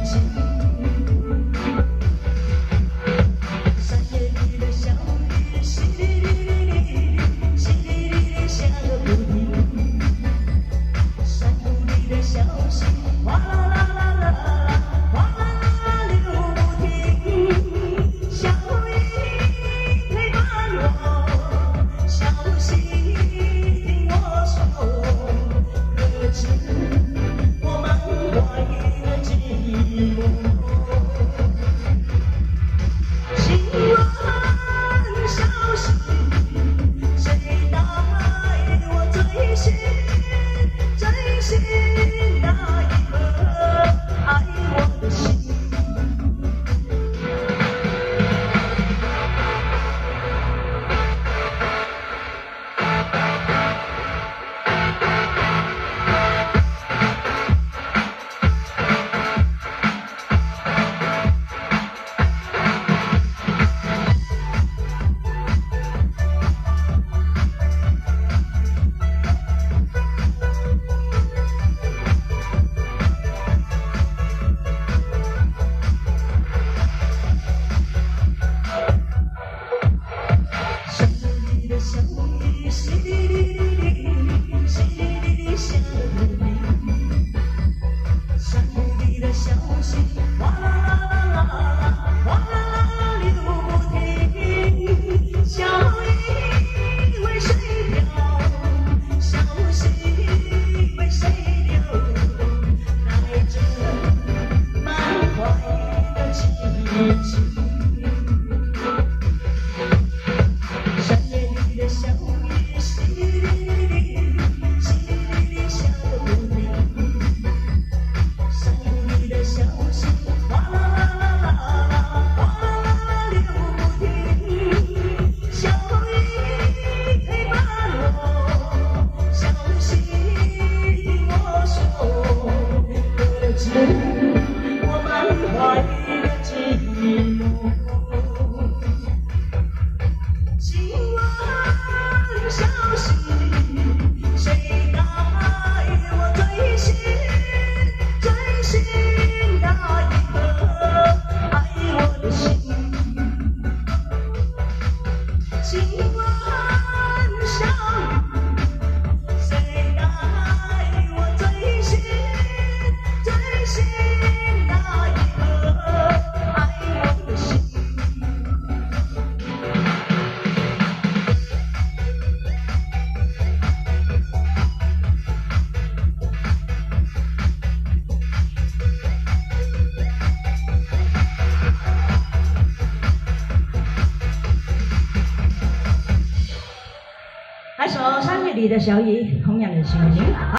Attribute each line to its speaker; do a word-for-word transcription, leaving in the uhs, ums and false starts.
Speaker 1: 情。山野里的小雨，淅沥沥沥，淅沥沥沥下个不停。山谷里的小溪，哗啦啦啦啦啦，哗啦啦啦流不停。小雨陪伴我，小溪听我说，可知我满怀的寂寞。请问小溪，谁带我追寻追寻那一颗爱我的心？小雨淅沥沥沥，淅沥沥沥下个不停。山谷里的小溪，哗啦啦啦啦啦，哗啦啦啦流不停。小雨为谁飘？小溪为谁流？带着满怀的情绪。小雨淅沥沥，淅沥沥下个不停。山谷里的小溪，哗啦啦啦啦啦，哗啦啦啦流不停。小雨陪伴我，小溪听我说，可知我满怀的寂寞。请问小溪，谁带我追寻追寻那一颗爱我的心？请问小雨，谁带我追寻追寻那一颗爱我的心？来首山野里的小雨，同样的心情。